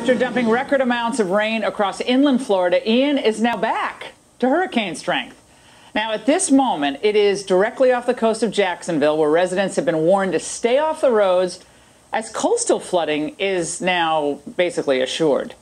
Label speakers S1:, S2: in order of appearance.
S1: After dumping record amounts of rain across inland Florida, Ian is now back to hurricane strength. Now, at this moment, it is directly off the coast of Jacksonville, where residents have been warned to stay off the roads as coastal flooding is now basically assured.